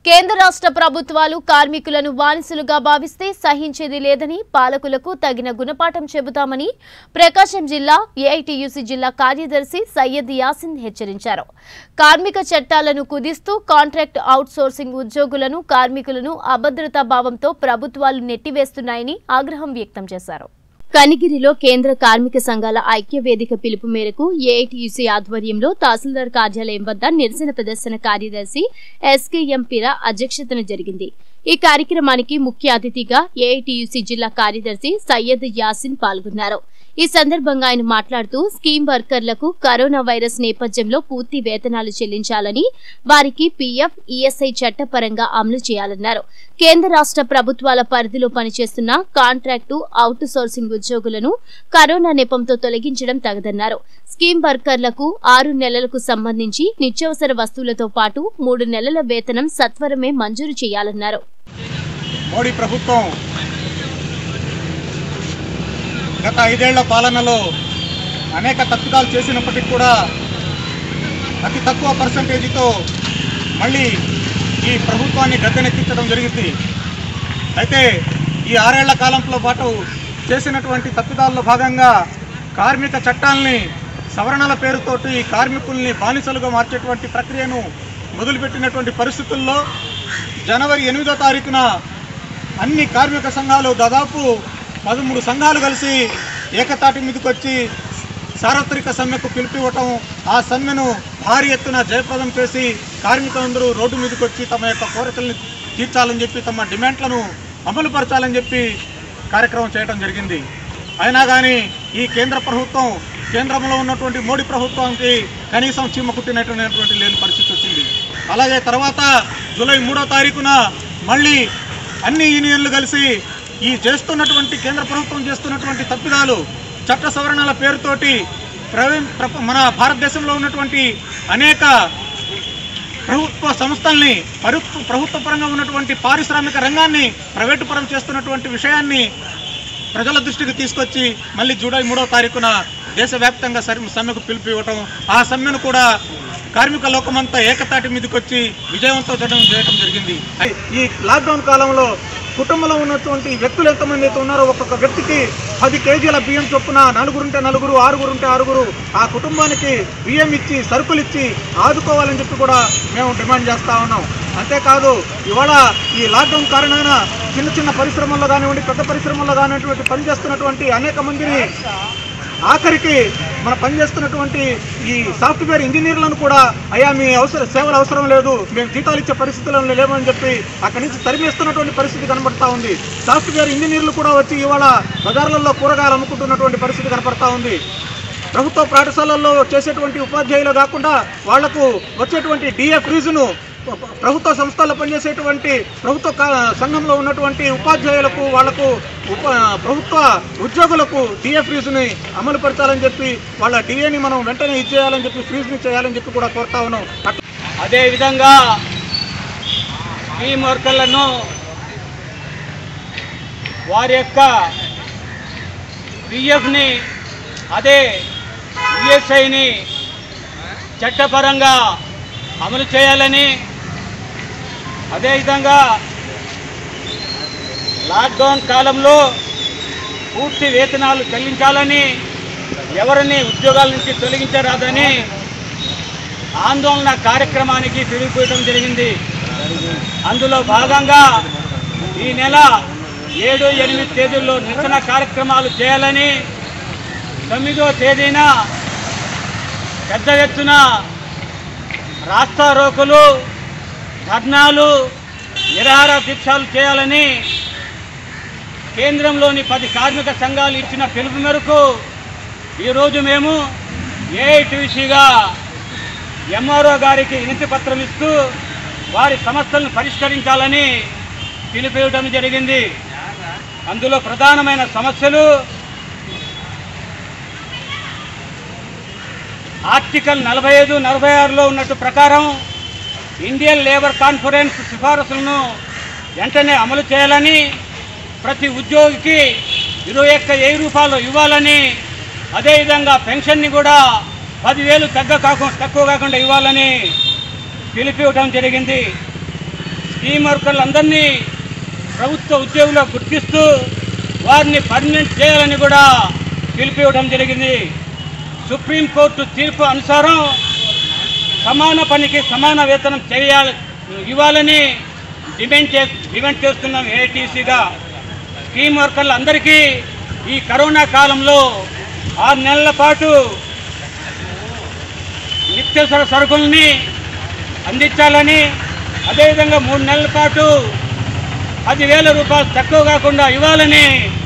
కేంద్ర రాష్ట్ర ప్రభుత్వాలు కార్మికులను బానిసలుగా భావిస్తే సహించేది లేదని పాలకులకు తగిన గుణపాఠం చెబుతామని ప్రకాశం జిల్లా ఏఐటీయూసీ జిల్లా కార్యదర్శి సయ్యద్ యాసిన్ హెచ్చరించారు. కార్మిక చట్టాలను కుదిస్తూ కాంట్రాక్ట్ అవుట్సోర్సింగ్ ఉద్యోగులను కార్మికులను అభద్రతా భావంతో ప్రభుత్వాలు నెట్టివేస్తున్నాయని ఆగ్రహం వ్యక్తం చేశారు. కనిగిరిలో కేంద్ర కార్మిక సంఘాల ఐక్య వేదిక పిలుపు మేరకు ఏఐటీయూసీ ఆధ్వర్యంలో తహసీల్దార్ కార్యాలయం వద్ద నిరసన ప్రదర్శన కార్యదర్శి ఎస్కేఎం పిరా అధ్యక్షతన జరిగింది. ఈ కార్యక్రమానికి ముఖ్య అతిథిగా ఏఐటీయూసీ జిల్లా కార్యదర్శి సయ్యద్ యాసిన్ పాల్గొన్నారు. ఈ సందర్భంగా ఆయన మాట్లాడుతూ స్కీమ్ వర్కర్లకు కరోనా వైరస్ నేపథ్యంలో పూర్తి వేతనాలు చెల్లించాలని, వారికి పీఎఫ్, ఈఎస్ఐ చట్టపరంగా అమలు చేయాలన్నారు. కేంద్ర రాష్ట్ర ప్రభుత్వాల పరిధిలో పనిచేస్తున్న కాంట్రాక్టు అవుట్ సోర్సింగ్ ఉద్యోగులను కరోనా నెపంతో తొలగించడం తగదన్నారు. స్కీమ్ వర్కర్లకు 6 నెలలకు సంబంధించి నిత్యావసర వస్తువులతో పాటు 3 నెలల వేతనం సత్వరమే మంజూరు చేయాలన్నారు. మోడీ ప్రభుత్వం గత 5 ఏళ్ల పాలనలో అనేక తప్పిదాలు చేసినప్పటికీ కూడా అతి తక్కువ పర్సంటేజీతో మళ్ళీ ఈ ప్రభుత్వాన్ని గద్దెనెక్కించడం జరిగింది. అయితే ఈ 6 ఏళ్ల కాలంలో పాటు చేసినటువంటి తప్పిదాల్లో భాగంగా కార్మిక చట్టాలని సవరణల పేరుతోటి కార్మికుల్ని బానిసలుగా మార్చేటువంటి ప్రక్రియను మొదలుపెట్టినటువంటి పరిస్థితుల్లో జనవరి 8వ తారీఖున అన్ని కార్మిక సంఘాలు దాదాపు 13 సంఘాలు కలిసి ఏకతాటి మీదకి వచ్చి సార్వత్రిక సమ్మెకు పిలుపివ్వటం, ఆ సమ్మెను భారీ ఎత్తున జయప్రదం చేసి కార్మికులందరూ రోడ్డు మీదకి వచ్చి తమ యొక్క కోరికలను తీర్చాలని చెప్పి, తమ డిమాండ్లను అమలుపరచాలని చెప్పి కార్యక్రమం చేయడం జరిగింది. అయినా కానీ ఈ కేంద్ర ప్రభుత్వం, కేంద్రంలో ఉన్నటువంటి మోడీ ప్రభుత్వానికి కనీసం చీమ కుట్టినటువంటి లేని పరిస్థితి వచ్చింది. అలాగే తర్వాత జూలై 3వ తారీఖున మళ్ళీ అన్ని యూనియన్లు కలిసి ఈ చేస్తున్నటువంటి కేంద్ర ప్రభుత్వం చేస్తున్నటువంటి తప్పిదాలు, చట్ట సవరణల పేరుతోటి మన భారతదేశంలో ఉన్నటువంటి అనేక ప్రభుత్వ సంస్థల్ని, ప్రభుత్వ పరంగా ఉన్నటువంటి పారిశ్రామిక రంగాన్ని ప్రైవేటు పరం చేస్తున్నటువంటి విషయాన్ని ప్రజల దృష్టికి తీసుకొచ్చి మళ్ళీ జూలై 3వ తారీఖున దేశవ్యాప్తంగా సమ్మెకు పిలుపు ఇవ్వటం, ఆ సమ్మెను కూడా కార్మిక లోకమంతా ఏకతాటి మీదకి వచ్చి విజయవంతం చేయడం జరిగింది. ఈ లాక్డౌన్ కాలంలో కుటుంబంలో ఉన్నటువంటి వ్యక్తులు ఎంతమంది అయితే ఉన్నారో ఒక్కొక్క వ్యక్తికి 10 కేజీల బియ్యం చొప్పున 4 ఉంటే 4, 6 ఉంటే 6 ఆ కుటుంబానికి బియ్యం ఇచ్చి, సరుకులు ఇచ్చి ఆదుకోవాలని చెప్పి కూడా మేము డిమాండ్ చేస్తూ ఉన్నాం. అంతేకాదు ఇవాళ ఈ లాక్డౌన్ కారణంగా చిన్న చిన్న పరిశ్రమల్లో కానివ్వండి, పెద్ద పరిశ్రమల్లో కానివ్వండి పనిచేస్తున్నటువంటి అనేక మందిని, ఆఖరికి మన పనిచేస్తున్నటువంటి ఈ సాఫ్ట్వేర్ ఇంజనీర్లను కూడా అయ్యా మీ సేవలు అవసరం లేదు, మేము జీతాలు ఇచ్చే పరిస్థితుల్లో లేమని చెప్పి అక్కడి నుంచి తరిమేస్తున్నటువంటి పరిస్థితి కనబడతా ఉంది. సాఫ్ట్వేర్ ఇంజనీర్లు కూడా వచ్చి ఇవాళ బజార్లలో కూరగాయలు అమ్ముకుంటున్నటువంటి పరిస్థితి కనపడతా ఉంది. ప్రభుత్వ పాఠశాలల్లో చేసేటువంటి ఉపాధ్యాయులు కాకుండా వాళ్లకు వచ్చేటువంటి డిఏ ఫీజును ప్రభుత్వ సంస్థల్లో పనిచేసేటువంటి ప్రభుత్వ సంఘంలో ఉన్నటువంటి ఉపాధ్యాయులకు, వాళ్లకు ప్రభుత్వ ఉద్యోగులకు డిఏ ఫీజుని అమలు పరచాలని చెప్పి, వాళ్ళ డిఏని మనం వెంటనే ఇచ్చేయాలని చెప్పి, ఫీజుని చేయాలని చెప్పి కూడా కోరుతా ఉన్నాం. అదేవిధంగా స్కీమ్ వర్కర్లను వారి యొక్క పిఎఫ్ని, అదే ఈఎస్ఐని చట్టపరంగా అమలు చేయాలని, అదేవిధంగా లాక్డౌన్ కాలంలో పూర్తి వేతనాలు చెల్లించాలని, ఎవరిని ఉద్యోగాల నుంచి తొలగించరాదని ఆందోళన కార్యక్రమానికి పిలుపుకోవడం జరిగింది. అందులో భాగంగా ఈ నెల 7, 8 తేదీల్లో నిరసన కార్యక్రమాలు చేయాలని, 9వ తేదీన పెద్ద ఎత్తున రాస్తారోకోలు, ధర్నాలు, నిరాహార దీక్షలు చేయాలని కేంద్రంలోని 10 కార్మిక సంఘాలు ఇచ్చిన పిలుపు మేరకు ఈరోజు మేము ఏఐటీయూసీగా ఎంఆర్ఓ గారికి వినతి పత్రం ఇస్తూ వారి సమస్యలను పరిష్కరించాలని పిలుపునివ్వడం జరిగింది. అందులో ప్రధానమైన సమస్యలు ఆర్టికల్ 45, 46లో ఉన్నట్టు ప్రకారం ఇండియన్ లేబర్ కాన్ఫరెన్స్ సిఫారసులను వెంటనే అమలు చేయాలని, ప్రతి ఉద్యోగికి 21,000 రూపాయలు ఇవ్వాలని, అదేవిధంగా పెన్షన్ని కూడా 10,000 తక్కువ కాకుండా ఇవ్వాలని పిలుపునివ్వడం జరిగింది. స్కీమ్ వర్కర్లందరినీ ప్రభుత్వ ఉద్యోగులు గుర్తిస్తూ వారిని పర్మనెంట్ చేయాలని కూడా పిలిపివ్వడం జరిగింది. సుప్రీంకోర్టు తీర్పు అనుసారం సమాన పనికి సమాన వేతనం ఇవ్వాలని డిమాండ్ చేస్తున్నాం. ఏఐటీసీగా స్కీమ్ వర్కర్లందరికీ ఈ కరోనా కాలంలో 6 నెలల పాటు నిత్యావసర సరుకుల్ని అందించాలని, అదేవిధంగా 3 నెలల పాటు 10,000 రూపాయలు తక్కువ కాకుండా ఇవ్వాలని